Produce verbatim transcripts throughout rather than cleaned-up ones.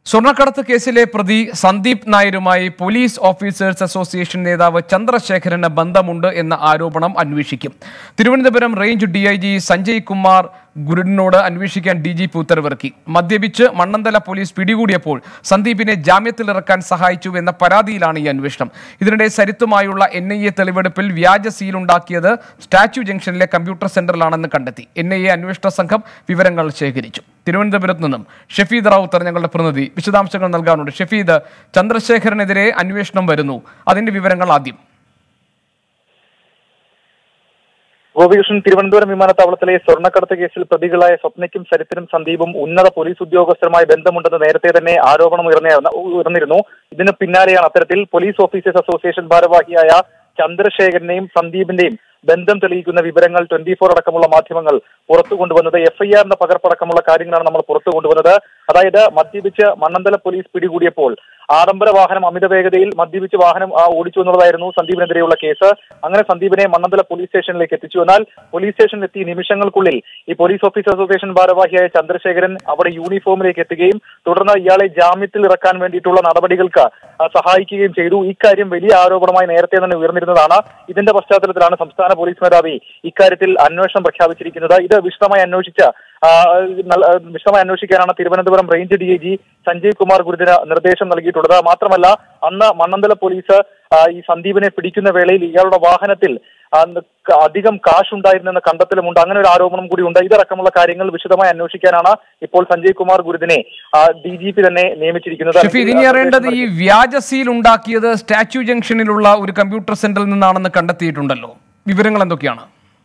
സ്വർണ്ണക്കടത്ത് കേസിലെ പ്രതി സന്ദീപ് നായരുമായി പോലീസ് ഓഫീസേഴ്സ് അസോസിയേഷൻ നേതാവ് ചന്ദ്രശേഖരന് ബന്ധമുണ്ട് എന്ന ആരോപണം അന്വേഷിക്കും. Thiruvananthapuram range D I G Sanjay Kumar ഗുരുവിനോട് അന്വേഷിക്കാൻ ഡി ജി പി ഉത്തരവിറക്കി. മദ്യപിച്ച് മണ്ണന്തല പോലീസ് പിടികൂടിയപ്പോൾ സന്ദീപിനെ ജാമ്യത്തിലിറക്കാൻ സഹായിച്ചു എന്ന പരാതിയിലാണ് ഈ അന്വേഷണം. ഇതിനിടെ സരിത്തുമായുള്ള എൻ ഐ എ തെളിവെടുപ്പിൽ വ്യാജ സീലുണ്ടാക്കിയത് സ്റ്റാച്യു ജംഗ്ഷനിലെ കമ്പ്യൂട്ടർ സെന്ററിലാണെന്ന് കണ്ടെത്തി. എൻ ഐ എ അന്വേഷണ സംഘം വിവരങ്ങൾ ശേഖരിച്ചു. തിരുവനന്തപുരത്ത് നിന്നും ഷഫീദ് റാവുത്തർ ഞങ്ങളുടെ പ്രതിനിധി വിശദാംശങ്ങൾ നൽകാനുണ്ട്. ഷഫീദ്, ചന്ദ്രശേഖരനെതിരെ അന്വേഷണം വരുന്നു, അതിന്റെ വിവരങ്ങൾ ആദ്യം. ഗോപികൃഷ്ണൻ, തിരുവനന്തപുരം വിമാനത്താവളത്തിലെ സ്വർണ്ണക്കടത്ത് കേസിൽ പ്രതികളായ സ്വപ്നയ്ക്കും സരിത്തിനും സന്ദീപും ഉന്നത പോലീസ് ഉദ്യോഗസ്ഥരുമായി ബന്ധമുണ്ടെന്ന് നേരത്തെ തന്നെ ആരോപണം ഉയർന്നിരുന്നു. ഇതിന് പിന്നാലെയാണ് അത്തരത്തിൽ പോലീസ് ഓഫീസേഴ്സ് അസോസിയേഷൻ ഭാരവാഹിയായ ചന്ദ്രശേഖരനെയും സന്ദീപിന്റെയും ബന്ധം തെളിയിക്കുന്ന വിവരങ്ങൾ ട്വന്റി ഫോർ അടക്കമുള്ള മാധ്യമങ്ങൾ പുറത്തു കൊണ്ടുവന്നത്. എഫ് ഐ ആറിന്റെ പകർപ്പടക്കമുള്ള കാര്യങ്ങളാണ് നമ്മൾ പുറത്തു കൊണ്ടുവന്നത്. അതായത് മദ്യപിച്ച് മണ്ണന്തല പോലീസ് പിടികൂടിയപ്പോൾ ആഡംബര വാഹനം അമിത വേഗതയിൽ മദ്യപിച്ച് വാഹനം ഓടിച്ചു എന്നുള്ളതായിരുന്നു സന്ദീപിനെതിരെയുള്ള കേസ്. അങ്ങനെ സന്ദീപിനെ മണ്ണന്തല പോലീസ് സ്റ്റേഷനിലേക്ക് എത്തിച്ചു. എന്നാൽ പോലീസ് സ്റ്റേഷനിൽ എത്തി നിമിഷങ്ങൾക്കുള്ളിൽ ഈ പോലീസ് ഓഫീസർ അസോസിയേഷൻ ഭാരവാഹിയായ ചന്ദ്രശേഖരൻ അവിടെ യൂണിഫോമിലേക്ക് എത്തുകയും തുടർന്ന് ഇയാളെ ജാമ്യത്തിൽ ഇറക്കാൻ വേണ്ടിയിട്ടുള്ള നടപടികൾക്ക് സഹായിക്കുകയും ചെയ്തു. ഇക്കാര്യം വലിയ ആരോപണമായി നേരത്തെ തന്നെ ഉയർന്നിരുന്നതാണ്. ഇതിന്റെ പശ്ചാത്തലത്തിലാണ് സംസ്ഥാന പോലീസ് മേധാവി ഇക്കാര്യത്തിൽ അന്വേഷണം പ്രഖ്യാപിച്ചിരിക്കുന്നത്. ഇത് വിശദമായി അന്വേഷിച്ച വിശദമായി അന്വേഷിക്കാനാണ് Thiruvananthapuram range D I G Sanjay Kumar ഗുരുവിന് നിർദ്ദേശം നൽകിയിട്ടുള്ളത്. മാത്രമല്ല, അന്ന് മണ്ണന്തല പോലീസ് ഈ സന്ദീപിനെ പിടിക്കുന്ന വേളയിൽ ഇയാളുടെ വാഹനത്തിൽ അധികം കാശ് ഉണ്ടായിരുന്നെന്ന കണ്ടെത്തലുമുണ്ട്. അങ്ങനെ ഒരു ആരോപണം കൂടി ഉണ്ട്. ഇതടക്കമുള്ള കാര്യങ്ങൾ വിശദമായി അന്വേഷിക്കാനാണ് ഇപ്പോൾ സഞ്ജയ് കുമാർ ഗുരുവിനെ ഡി ജി പി തന്നെ നിയമിച്ചിരിക്കുന്നത്. ഇനി അറിയേണ്ടത്, ഈ വ്യാജ സീൽ ഉണ്ടാക്കിയത് സ്റ്റാച്യു ജംഗ്ഷനിലുള്ള ഒരു കമ്പ്യൂട്ടർ സെന്ററിൽ നിന്നാണെന്ന് കണ്ടെത്തിയിട്ടുണ്ടല്ലോ, വിവരങ്ങൾ എന്തൊക്കെയാണ്?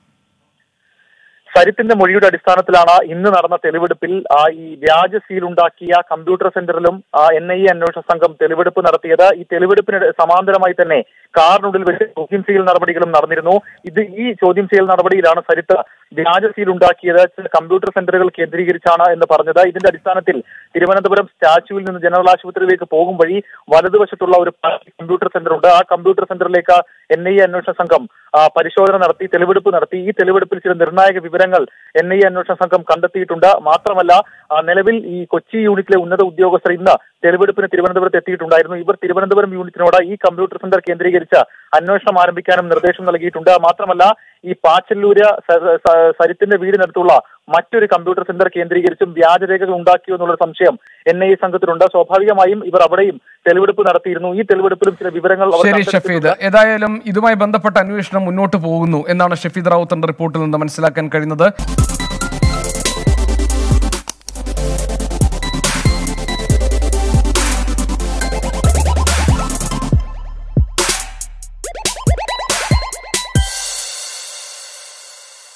സരിത്തിന്റെ മൊഴിയുടെ അടിസ്ഥാനത്തിലാണ് ഇന്ന് നടന്ന തെളിവെടുപ്പിൽ ഈ വ്യാജ സീൽ ഉണ്ടാക്കിയ കമ്പ്യൂട്ടർ സെന്ററിലും എൻ ഐ എ അന്വേഷണ സംഘം തെളിവെടുപ്പ് നടത്തിയത്. ഈ തെളിവെടുപ്പിന് സമാന്തരമായി തന്നെ കാറിനുള്ളിൽ വെച്ച് ചോദ്യം ചെയ്യൽ നടപടികളും നടന്നിരുന്നു. ഇത് ഈ ചോദ്യം ചെയ്യൽ നടപടിയിലാണ് സരിത്ത് വ്യാജ സീൽ ഉണ്ടാക്കിയത് കമ്പ്യൂട്ടർ സെന്ററുകൾ കേന്ദ്രീകരിച്ചാണ് എന്ന് പറഞ്ഞത്. ഇതിന്റെ അടിസ്ഥാനത്തിൽ തിരുവനന്തപുരം സ്റ്റാച്യുവിൽ നിന്ന് ജനറൽ ആശുപത്രിയിലേക്ക് പോകും വഴി വലതുവശത്തുള്ള ഒരു കമ്പ്യൂട്ടർ സെന്റർ ഉണ്ട്. ആ കമ്പ്യൂട്ടർ സെന്ററിലേക്ക് എൻ ഐ എ അന്വേഷണ സംഘം പരിശോധന നടത്തി, തെളിവെടുപ്പ് നടത്തി. ഈ തെളിവെടുപ്പിൽ ചില നിർണായക വിവരങ്ങൾ എൻ ഐ എ അന്വേഷണ സംഘം കണ്ടെത്തിയിട്ടുണ്ട്. മാത്രമല്ല, നിലവിൽ ഈ കൊച്ചി യൂണിറ്റിലെ ഉന്നത ഉദ്യോഗസ്ഥർ ഇന്ന് തെളിവെടുപ്പിന് തിരുവനന്തപുരത്ത് എത്തിയിട്ടുണ്ടായിരുന്നു. ഇവർ തിരുവനന്തപുരം യൂണിറ്റിനോട് ഈ കമ്പ്യൂട്ടർ സെന്റർ കേന്ദ്രീകരിച്ച് അന്വേഷണം ആരംഭിക്കാനും നിർദ്ദേശം നൽകിയിട്ടുണ്ട്. മാത്രമല്ല, ഈ പാച്ചല്ലൂര് സരിത്തിന്റെ വീടിനടുത്തുള്ള മറ്റൊരു കമ്പ്യൂട്ടർ സെന്റർ കേന്ദ്രീകരിച്ചും വ്യാജരേഖകൾ ഉണ്ടാക്കിയോ എന്നുള്ള സംശയം എൻ ഐ എ സംഘത്തിലുണ്ട്. സ്വാഭാവികമായും ഇവർ അവിടെയും തെളിവെടുപ്പ് നടത്തിയിരുന്നു. ഈ തെളിവെടുപ്പിലും ചില വിവരങ്ങൾ. ശരി ഷഫീദ്, ഏതായാലും ഇതുമായി ബന്ധപ്പെട്ട അന്വേഷണം മുന്നോട്ട് പോകുന്നു എന്നാണ് ഷഫീദ് റാവുത്തറിന്റെ റിപ്പോർട്ടിൽ നിന്ന് മനസ്സിലാക്കാൻ കഴിയുന്നത്.